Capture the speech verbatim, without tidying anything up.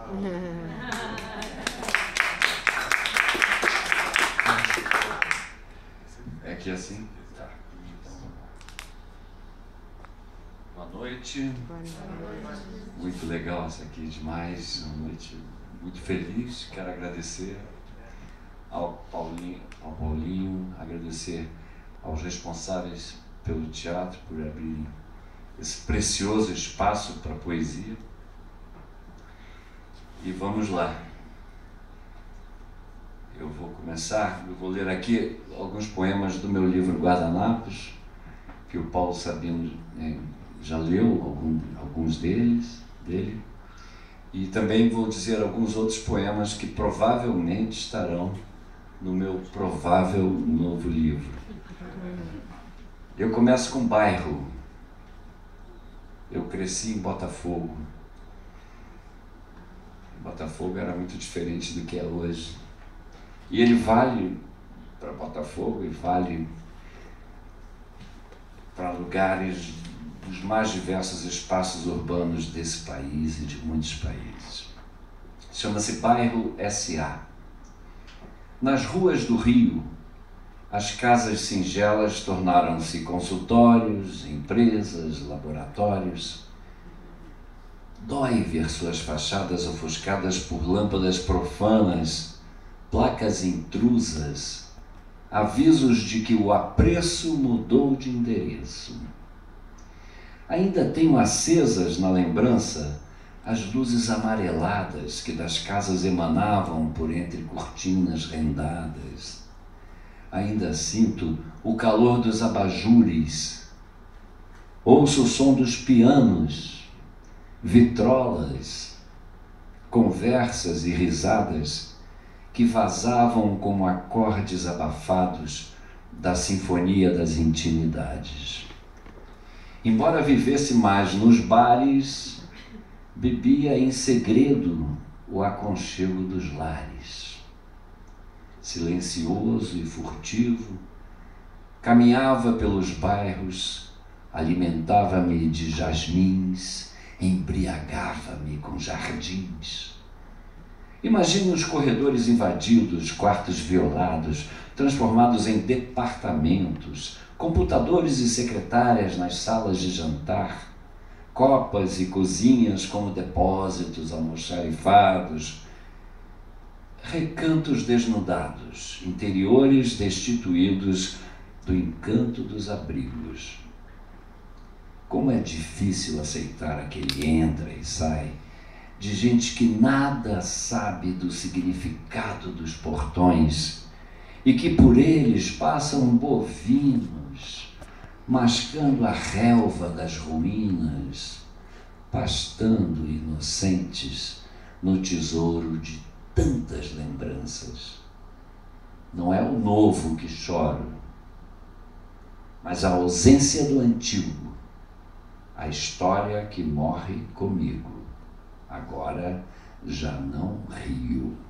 É aqui assim? Tá. Boa noite. Muito legal isso aqui demais. Uma noite muito feliz. Quero agradecer ao Paulinho, ao Paulinho, agradecer aos responsáveis pelo teatro por abrirem esse precioso espaço para a poesia. E vamos lá. Eu vou começar, eu vou ler aqui alguns poemas do meu livro Guardanapos, que o Paulo Sabino é, já leu algum, alguns deles, dele. E também vou dizer alguns outros poemas que provavelmente estarão no meu provável novo livro. Eu começo com bairro. Eu cresci em Botafogo. Botafogo era muito diferente do que é hoje. E ele vale para Botafogo e vale para lugares dos mais diversos espaços urbanos desse país e de muitos países. Chama-se Bairro S A. Nas ruas do Rio, as casas singelas tornaram-se consultórios, empresas, laboratórios. Dói ver suas fachadas ofuscadas por lâmpadas profanas, placas intrusas, avisos de que o apreço mudou de endereço. Ainda tenho acesas na lembrança as luzes amareladas que das casas emanavam por entre cortinas rendadas. Ainda sinto o calor dos abajures. Ouço o som dos pianos, vitrolas, conversas e risadas que vazavam como acordes abafados da sinfonia das intimidades. Embora vivesse mais nos bares, bebia em segredo o aconchego dos lares. Silencioso e furtivo, caminhava pelos bairros, alimentava-me de jasmins, embriagava-me com jardins. Imagine os corredores invadidos, quartos violados, transformados em departamentos, computadores e secretárias nas salas de jantar, copas e cozinhas como depósitos almoxarifados, recantos desnudados, interiores destituídos do encanto dos abrigos. Como é difícil aceitar aquele entra e sai de gente que nada sabe do significado dos portões e que por eles passam bovinos, mascando a relva das ruínas, pastando inocentes no tesouro de tantas lembranças. Não é o novo que choro, mas a ausência do antigo, a história que morre comigo. Agora já não rio.